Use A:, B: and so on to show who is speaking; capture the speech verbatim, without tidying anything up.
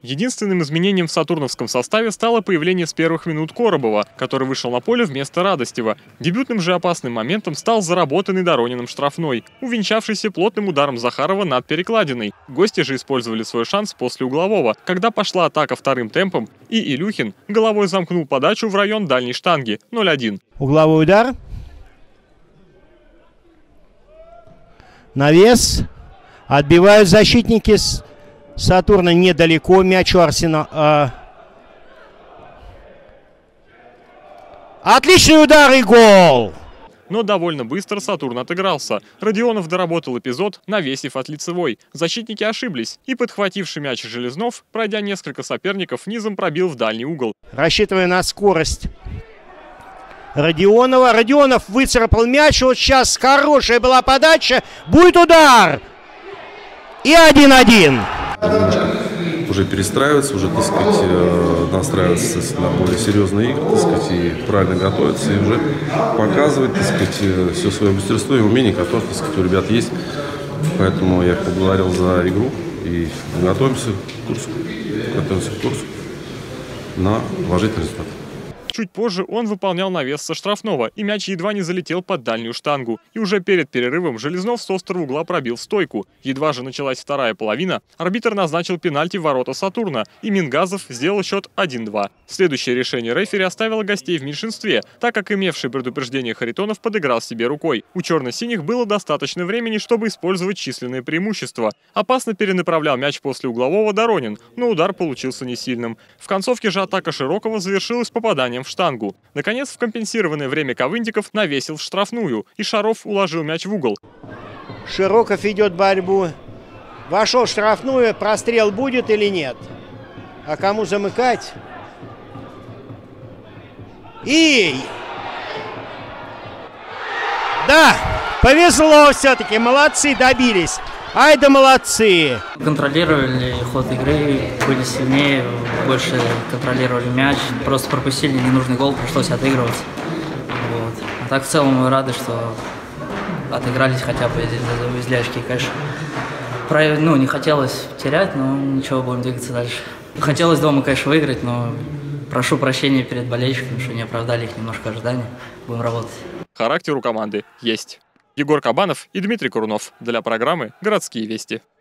A: Единственным изменением в сатурновском составе стало появление с первых минут Коробова, который вышел на поле вместо Радостева. Дебютным же опасным моментом стал заработанный Дорониным штрафной, увенчавшийся плотным ударом Захарова над перекладиной. Гости же использовали свой шанс после углового, когда пошла атака вторым темпом, и Илюхин головой замкнул подачу в район дальней штанги ноль один.
B: Угловой удар. Навес. Отбивают защитники с Сатурна недалеко. Мяч у Арсенала. А... Отличный удар и гол!
A: Но довольно быстро Сатурн отыгрался. Родионов доработал эпизод, навесив от лицевой. Защитники ошиблись, и подхвативший мяч Железнов, пройдя несколько соперников, низом пробил в дальний угол.
B: Рассчитывая на скорость Родионова. Родионов выцарапал мяч. Вот сейчас хорошая была подача. Будет удар! И один-один.
C: Уже перестраиваться, уже, так сказать, настраиваться на более серьезные игры, так сказать, и правильно готовиться, и уже показывать, так сказать, все свое мастерство и умение, которое, так сказать, у ребят есть. Поэтому я поблагодарил за игру и готовимся к Курску, готовимся к Курску на положительный результат.
A: Чуть позже он выполнял навес со штрафного, и мяч едва не залетел под дальнюю штангу. И уже перед перерывом Железнов с острого угла пробил стойку. Едва же началась вторая половина, арбитр назначил пенальти в ворота Сатурна, и Мингазов сделал счет один-два. Следующее решение рефери оставило гостей в меньшинстве, так как имевший предупреждение Харитонов подыграл себе рукой. У черно-синих было достаточно времени, чтобы использовать численное преимущество. Опасно перенаправлял мяч после углового Доронин, но удар получился не сильным. В концовке же атака Широкого завершилась попаданием в штангу. Наконец, в компенсированное время Ковындиков навесил в штрафную, и Шаров уложил мяч в угол.
B: Широков ведет борьбу. Вошел в штрафную, прострел будет или нет? А кому замыкать? И... Да, повезло все-таки, молодцы, добились. Ай да молодцы!
D: Контролировали ход игры, были сильнее, больше контролировали мяч. Просто пропустили ненужный гол, пришлось отыгрывать. Вот. А так в целом мы рады, что отыгрались хотя бы, завезли очки, конечно. Про, ну, не хотелось терять, но ничего, будем двигаться дальше. Хотелось дома, конечно, выиграть, но прошу прощения перед болельщиками, что не оправдали их немножко ожиданий. Будем работать.
A: Характер у команды есть. Егор Кабанов и Дмитрий Курунов для программы «Городские вести».